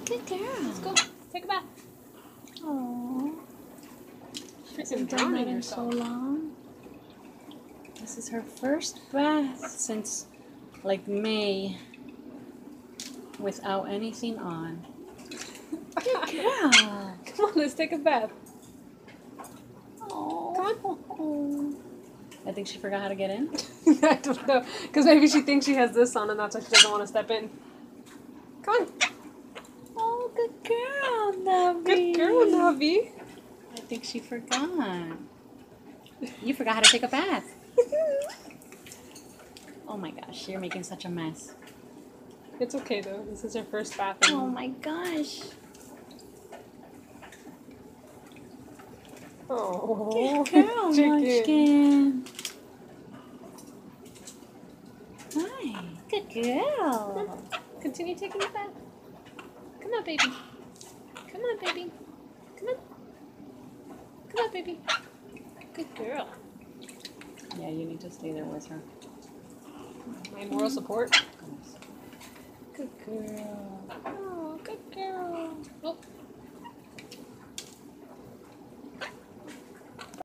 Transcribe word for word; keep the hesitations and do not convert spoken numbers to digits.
Good girl. Let's go. Take a bath. Aww. She's She hasn't done that in so long. This is her first bath since like May without anything on. Good girl. Come on, let's take a bath. Aww. Come on. I think she forgot how to get in. I don't know. Because maybe she thinks she has this on and that's why she doesn't want to step in. Come on. Oh, good girl, Navi. Good girl, Navi. I think she forgot. You forgot how to take a bath. Oh my gosh, you're making such a mess. It's okay though. This is her first bath. Oh my gosh. Oh, good girl, Munchkin. Hi, good girl. Continue taking a bath. Come on, baby. Come on, baby. Come on. Come on, baby. Good girl. Yeah, you need to stay there with her. My moral support. Good girl. Oh.